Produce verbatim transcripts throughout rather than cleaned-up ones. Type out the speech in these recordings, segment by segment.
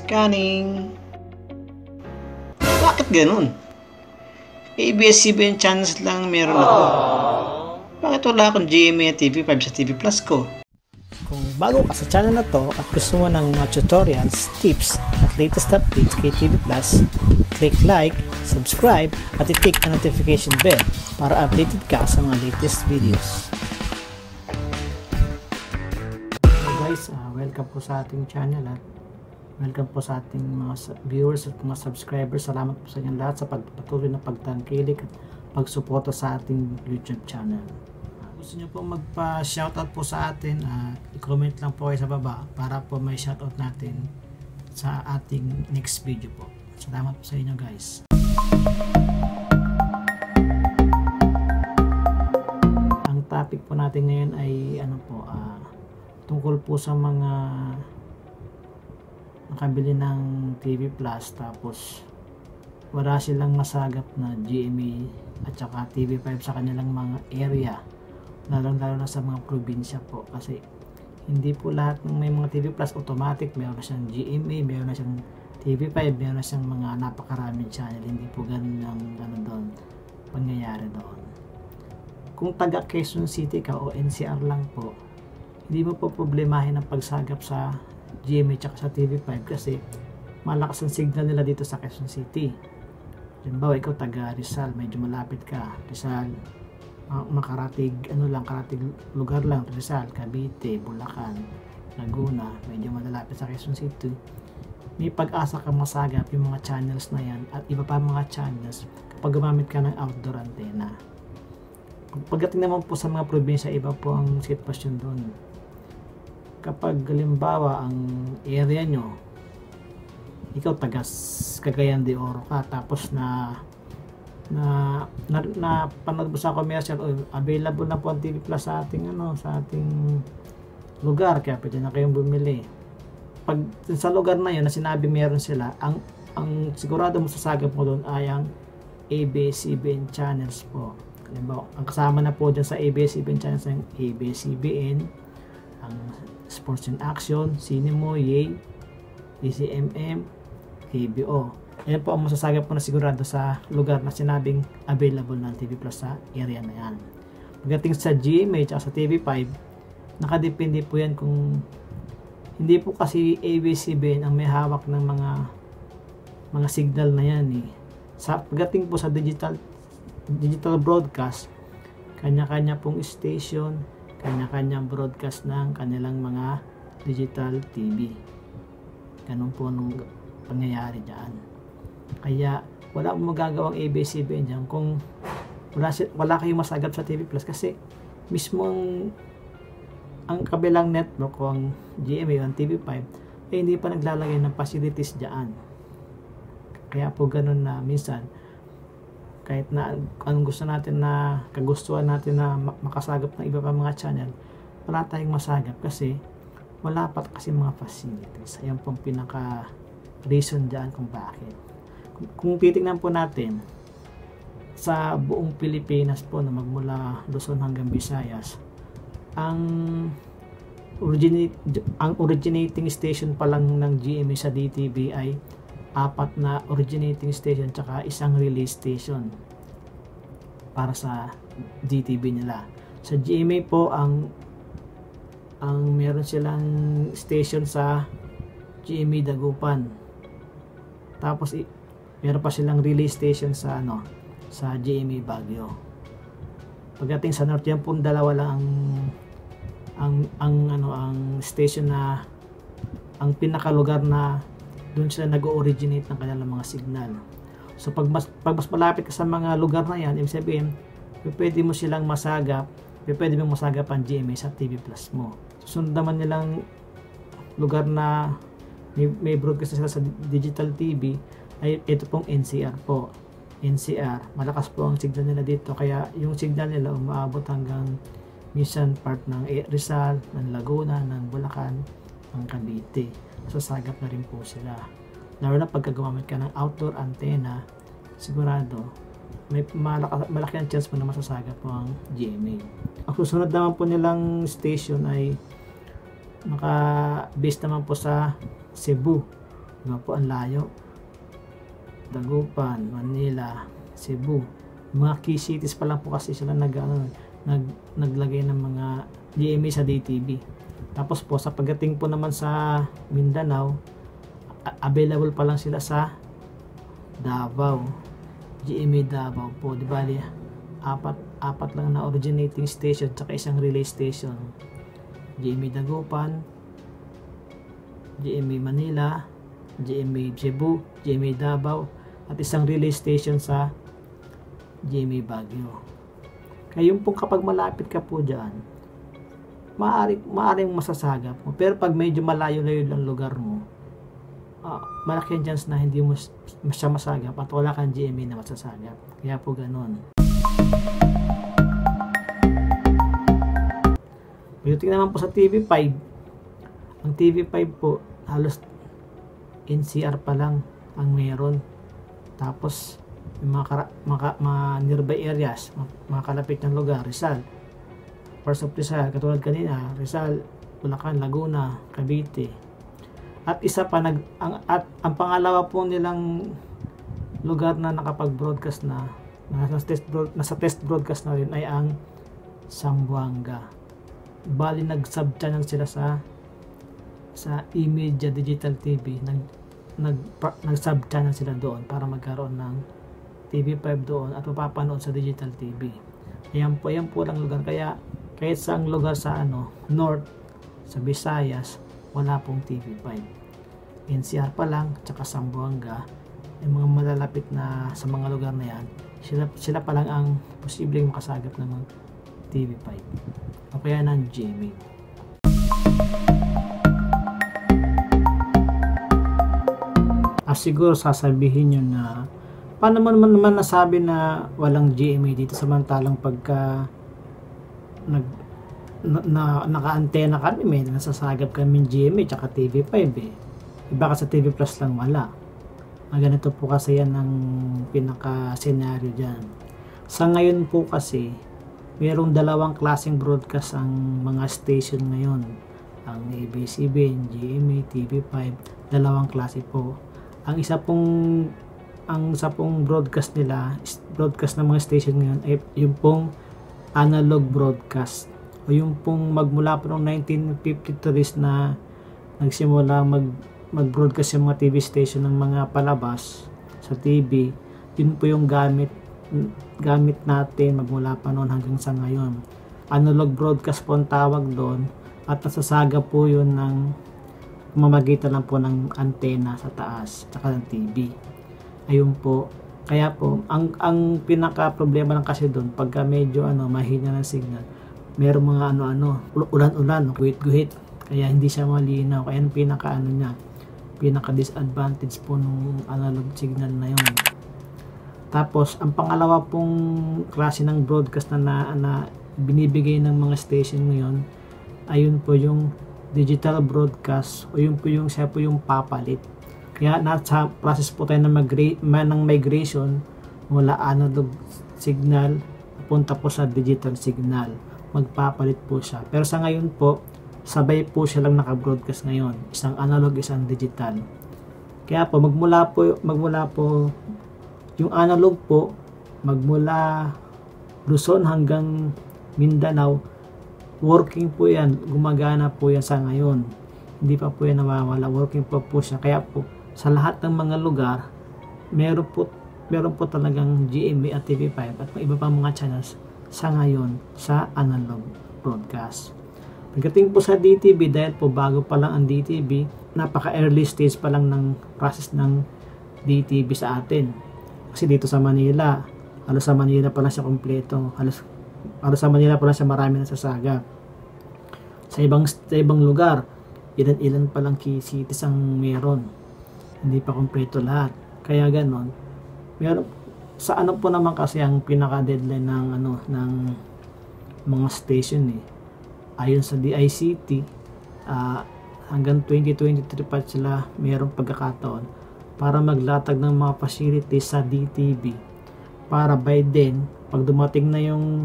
Scanning. Bakit ganun? A B S C B N channels lang meron ako. Bakit wala akong G M A at T V five sa T V Plus ko? Kung bago ka sa channel na to at gusto mo ng mga tutorials, tips at latest updates kay T V Plus, click like, subscribe at i-click ang notification bell para updated ka sa mga latest videos. So guys, uh, welcome po sa ating channel at welcome po sa ating mga viewers at mga subscribers. Salamat po sa inyong lahat sa pagpatuloy na pagtangkilik at pagsuporta sa ating YouTube channel. Gusto nyo po magpa-shoutout po sa atin, uh, i-comment lang po kayo sa baba para po may shoutout natin sa ating next video po. Salamat po sa inyo guys. Ang topic po natin ngayon ay ano po, uh, tungkol po sa mga nakabili ng T V Plus tapos wala silang masagap na G M A at saka T V five sa kanilang mga area, lalo lalo na sa mga probinsya po, kasi hindi po lahat ng may mga T V Plus automatic meron na siyang G M A, meron na siyang T V five, meron na siyang mga napakaraming channel. Hindi po ganun ang ano doon pangyayari doon. Kung taga Quezon City ka o N C R lang po, hindi mo po problemahin ang pagsagap sa G M A at sa T V five kasi malakas ang signal nila dito sa Quezon City. Halimbawa, ikaw taga Rizal, medyo malapit ka, Rizal, makaratig, ano lang, karatig lugar lang, Rizal, Cavite, Bulacan, Laguna, medyo malapit sa Quezon City. May pag-asa kang masagap yung mga channels na yan at iba pa mga channels kapag gumamit ka ng outdoor antenna. Pagdating naman po sa mga probinsya, iba po ang sitwasyon doon. Kapag halimbawa ang area nyo, ikaw taga Cagayan de Oro ka, tapos na na na, na panood mo sa commercial, oh, available na po ang T V Plus sa ating ano, sa ating lugar, kaya pwede na kayong bumili. Pag sa lugar na yun na sinabi meron sila, ang ang sigurado mo sasagap mo doon ay ang A B S C B N channels po. Halimbawa, ang kasama na po dyan sa A B S C B N channels ng A B S C B N, ang Sports in Action, Cinemo, Yay, D C M M, K B O. Yan po ang masasagap po na sigurado sa lugar na sinabing available ng T V Plus sa area na yan. Pagdating sa G M A at sa T V five, nakadepende po yan kung hindi po kasi A B S C B N ang may hawak ng mga mga signal na yan eh. Sa pagdating po sa digital digital broadcast, kanya-kanya pong station, kanya-kanyang broadcast ng kanilang mga digital T V. Ganun po nung pangyayari dyan. Kaya wala mo magagawang A B S C B N dyan kung wala, wala kayong masagap sa T V Plus, kasi mismo ang, ang kabilang network o ang G M A o ang T V five ay hindi pa naglalagay ng facilities dyan. Kaya po ganun na minsan kahit na anong gusto natin na kagustuhan natin na makasagap ng iba pa mga channel, wala tayong masagap kasi wala pa kasi mga facilities. Ayan pong pinaka reason dyan kung bakit. Kung, kung titignan po natin sa buong Pilipinas po na magmula Luzon hanggang Visayas, ang originate, ang originating station pa lang ng G M A sa D T V ay apat na originating station tsaka isang relay station para sa D T V nila. Sa G M A po, ang ang meron silang station sa G M A Dagupan. Tapos meron pa silang relay station sa ano, sa G M A Baguio. Pagdating sa North, yan po dalawa lang ang ang ang ano ang station na ang pinakalugar na doon sila nag-originate ng kanilang mga signal. So pag mas, pag mas malapit ka sa mga lugar na yan, ibig sabihin, pwede mo silang masagap, pwede mo masagap ang G M A sa T V Plus mo. Susunod naman nilang lugar na may, may broadcast sila sa digital T V ay ito pong N C R po. N C R, malakas po ang signal nila dito, kaya yung signal nila umaabot hanggang minsan part ng Rizal, ng Laguna, ng Bulacan, ng Cavite. Sasagap na rin po sila. Lalo na pagka gumamit ka ng outdoor antenna, sigurado may malaki, malaki ang chance mo na masasagap mo ang G M A. Ang susunod naman po nilang station ay naka-base naman po sa Cebu. Diba po, ang layo. Dagupan, Manila, Cebu. Mga key cities pa lang po kasi sila nag, ano, nag, naglagay ng mga G M A sa D T V. Tapos po, sa pagdating po naman sa Mindanao, available pa lang sila sa Davao. G M A Davao po, di ba? Apat, apat lang na originating station tsaka isang relay station. G M A Dagupan, G M A Manila, G M A Cebu, G M A Davao, at isang relay station sa G M A Baguio. Kaya yung po kapag malapit ka po dyan, maaari, maaaring masasagap mo. Pero pag medyo malayo-layo lang lugar mo, uh, malaki ang chance na hindi mo siya masagap at wala kang G M A na masasagap. Kaya po ganun. Pagdating naman po sa T V five, ang T V five po halos N C R pa lang ang meron. Tapos yung mga, mga, mga nearby areas, mga kalapit ng lugar, Rizal, parts of Rizal, katulad kanina, Rizal, Bulacan, Laguna, Cavite. At isa pa, nag, ang, at ang pangalawa po nilang lugar na nakapag-broadcast na, nasa test, nasa test broadcast na rin ay ang Zamboanga. Bali, nag-sub-channel sila sa sa E-Media Digital T V. Nag, nag, nag-sub-channel sila doon para magkaroon ng T V five doon at mapapanood sa digital T V. Ayan po, ayan po lang lugar. Kaya kahit saang lugar sa ano, North, sa Visayas, wala pong T V five. N C R pa lang, tsaka Zamboanga, yung mga malalapit na sa mga lugar na yan, sila, sila pa lang ang posibleng makasagap ng T V five. O kaya ng G M A. Ah, siguro sasabihin nyo na paano mo naman naman nasabi na walang G M A dito, samantalang pagka nag na, na naka-antena kami, may nasasagap kami G M A tsaka T V five eh. Iba ka sa T V Plus lang wala. Ah, ganito po kasi yan ang pinaka-senaryo dyan. Sa ngayon po kasi, mayroong dalawang klaseng broadcast ang mga station ngayon. Ang A B C B N, G M A, T V five, dalawang klase po. Ang isa pong ang isa pong broadcast nila, broadcast ng mga station ngayon ay yung pong analog broadcast o yung pong magmula po noong nineteen fifty-three na nagsimula mag mag-broadcast yung mga T V station ng mga palabas sa T V. Yun po yung gamit gamit natin magmula pa noon hanggang sa ngayon. Analog broadcast po ang tawag doon at nasasaga po yun ng mamagitan lang po ng antena sa taas tsaka ng T V. Ayun po. Kaya po, ang, ang pinaka problema lang kasi doon, pagka medyo ano, mahina ng signal, meron mga ano-ano, ulan-ulan, guhit-guhit. Kaya hindi siya malinaw. Kaya ang pinaka ano niya, pinaka disadvantage po ng analog signal na yun. Tapos, ang pangalawa pong klase ng broadcast na, na, na binibigay ng mga station ngayon, ayun po yung digital broadcast o yun po yung siya po yung papalit. Kaya nasa process po tayo ng, ng migration mula analog signal punta po sa digital signal. Magpapalit po siya. Pero sa ngayon po, sabay po siya lang naka-broadcast ngayon. Isang analog, isang digital. Kaya po, magmula po, magmula po yung analog po, magmula Luzon hanggang Mindanao, working po yan, gumagana po yan sa ngayon. Hindi pa po yan nawawala, working po po siya. Kaya po, sa lahat ng mga lugar, meron po, meron po talagang G M A at T V five at iba pang mga channels sa ngayon sa analog broadcast. Pagdating po sa D T V, dahil po bago pa lang ang D T V, napaka-early stage pa lang ng process ng D T V sa atin. Kasi dito sa Manila, halos sa Manila pa lang siya kompleto. Halos, halos sa Manila pa lang siya marami nasasaga. Sa ibang, sa ibang lugar, ilan-ilan pa lang key cities ang meron. Hindi pa kompleto lahat. Kaya ganon. Meron, sa ano po naman kasi ang pinaka-deadline ng, ano, ng mga station eh. Ayon sa D I C T, uh, hanggang twenty twenty-three pa sila mayroong pagkakataon para maglatag ng mga facilities sa D T V para by then, pag dumating na yung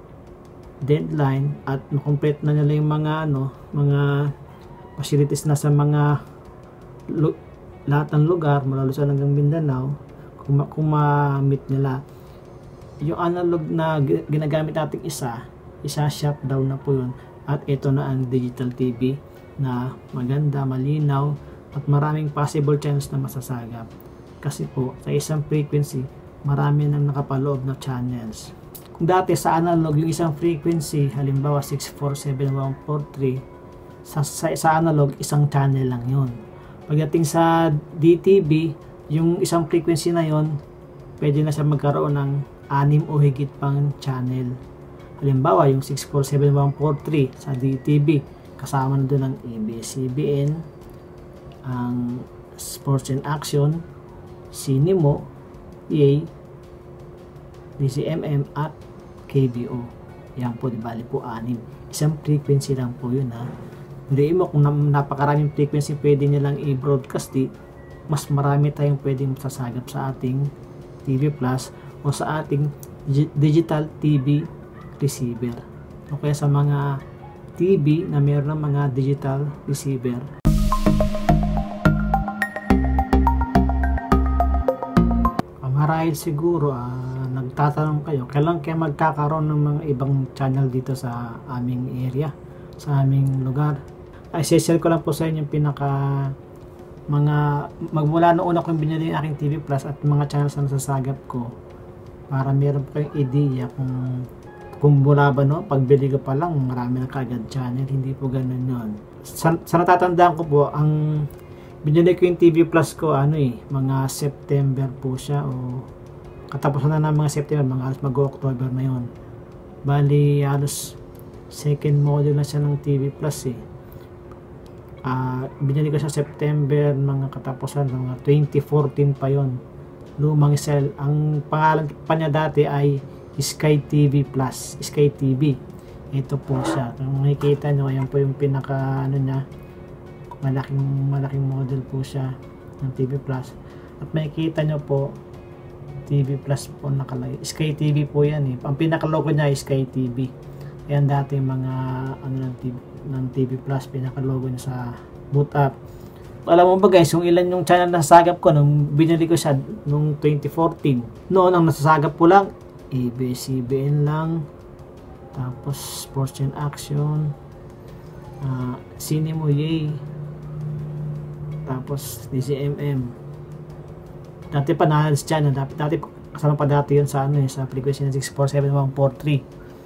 deadline at na-complete na nila yung mga ano, mga facilities na sa mga lahat ng lugar mula Luzon hanggang Mindanao, kung, ma- kung ma-meet nila. Yung analog na gi- ginagamit nating isa, isa shutdown na po yun. At ito na ang digital T V na maganda, malinaw, at maraming possible channels na masasagap. Kasi po, sa isang frequency, marami nang nakapaloob na channels. Kung dati sa analog, yung isang frequency, halimbawa six four seven one four three, sa, sa, sa analog, isang channel lang yun. Pagdating sa D T V, yung isang frequency na yon, pwede na siya magkaroon ng anim o higit pang channel. Halimbawa, yung six four seven one four three sa D T V, kasama na doon ang A B S C B N, ang Sports and Action, Cinemo, E A, D C M M, at K B O. Yan po, di bali po anim. Isang frequency lang po yun, ha. Hindi mo kung napakaraming frequency pwede nilang i-broadcast, di, mas marami tayong pwedeng masasagap sa ating T V Plus o sa ating digital T V receiver. O kaya sa mga T V na mayroon ng mga digital receiver. Marahil siguro, ah, nagtatanong kayo, kailan kayo magkakaroon ng mga ibang channel dito sa aming area, sa aming lugar. Ay, share ko lang po sa inyo yung pinaka mga magmula noong una ko yung binili yung aking T V Plus at mga channels na nasasagap ko para meron po kayong idea kung kung mula ba, no, pagbili ko pa lang marami na kagad channel. Hindi po ganun yun. Sa, sa natatandaan ko po, ang binili ko yung T V Plus ko ano eh, mga September po siya o katapusan na ng mga September, mga halos mag-October na yun. Bali halos second model na siya ng T V Plus eh. Uh, binili ko sa September, mga katapusan mga twenty fourteen pa yon. Lumang cell. Ang pangalan pa niya dati ay Sky T V Plus, Sky T V. Ito po siya. Kung makikita nyo, ayan po yung pinaka ano niya, malaking malaking model po siya ng T V Plus. At makikita nyo po T V Plus po nakalagay. Sky T V po yan eh. Ang pinaka logo niya ay Sky T V. Ayan dati mga ano ng T V, ng T V Plus, pinaka logo niya sa boot up. Alam mo ba guys, yung ilan yung channel na nasasagap ko nung binili ko siya nung twenty fourteen. Noon ang nasasagap ko lang A B S C B N lang, tapos Sports and Action, uh, Cinemo, E A, tapos D C M M. Dati pa na channel, dati, dati kasama pa dati yun sa ano eh, sa frequency na six four seven one four three.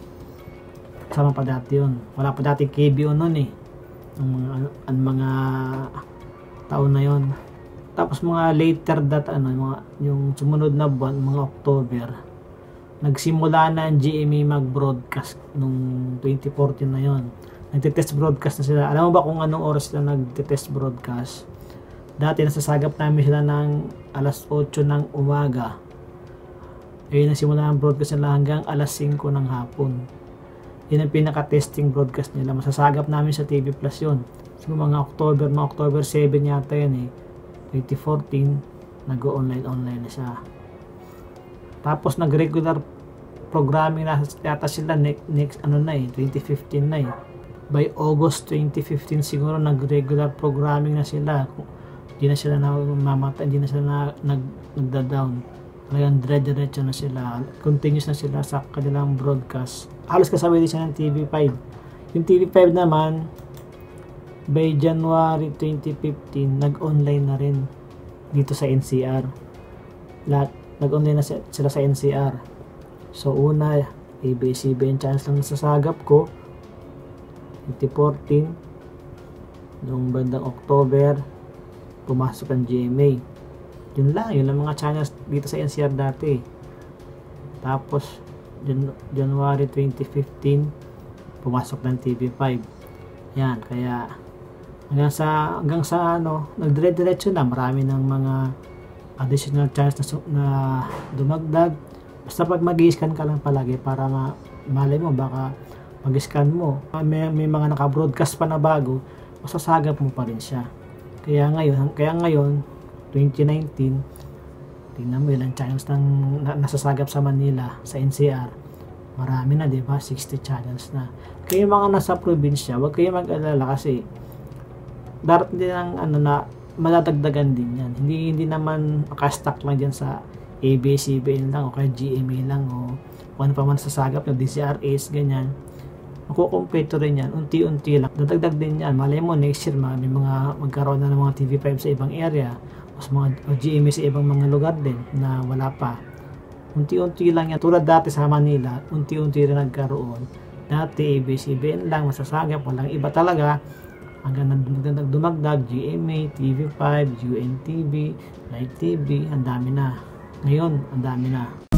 Kasama pa dati yun. Wala pa dati K B O nun eh. Ang mga, ang mga taon na yon. Tapos mga later that ano, mga, yung sumunod na buwan, mga October, nagsimula na ang G M A mag-broadcast nung twenty fourteen na yon. Nagte-test broadcast na sila. Alam mo ba kung anong oras sila nagte-test broadcast? Dati nasasagap namin sila ng alas otso ng umaga. Ayun, nagsimula ang broadcast nila hanggang alas singko ng hapon. Yun ang pinaka-testing broadcast nila. Masasagap namin sa T V Plus yun. So mga October, mga October seven yata yun eh. twenty fourteen, nag-online-online na siya. Tapos nag-regular programming na yata sila next, next ano na eh, twenty fifteen na eh. By August twenty fifteen siguro nag-regular programming na sila. Hindi na sila namamata, hindi na sila na, nag, nagda-down. Ngayon, dire-diretso na sila. Continuous na sila sa kanilang broadcast. Halos kasabay din siya ng T V five. Yung T V five naman, by January twenty fifteen, nag-online na rin dito sa N C R. Lahat, nag-online na sila sa N C R. So, una, A B S C B N channels lang nasasagap ko. twenty fourteen, noong bandang October, pumasok ang G M A. Yun lang, yun lang mga channels dito sa N C R dati. Tapos, Jan- January twenty fifteen, pumasok ng T V five. Yan, kaya hanggang sa, hanggang sa ano, nagdire-diretso na, marami ng mga additional channels na, na dumagdag. Basta pag mag-i-scan ka lang palagi para ma malay mo, baka mag-scan mo, may, may mga naka-broadcast pa na bago, masasagap mo pa rin siya. Kaya ngayon, kaya ngayon, twenty nineteen, tingnan mo ilang channels nang na, nasasagap sa Manila, sa N C R. Marami na, di ba? sixty channels na. Kaya yung mga nasa probinsya, huwag kayo mag-alala kasi darating din ang ano na madadagdagan din yan. Hindi hindi naman makastock lang dyan sa A B S C B N lang o kaya G M A lang o kung ano pa man sasagap na D C R As, ganyan. Makukumpleto rin yan, unti-unti lang. Dadagdag din yan. Malay mo, next year, may mga magkaroon na ng mga T V five sa ibang area o sa mga o G M A sa ibang mga lugar din na wala pa. Unti-unti lang yan. Tulad dati sa Manila, unti-unti rin nagkaroon. Dati, A B S C B N lang, masasagap, walang iba talaga. Hanggang nagdumagdag, G M A, T V five, U N T V, Live T V, ang dami na. Ngayon, ang dami na.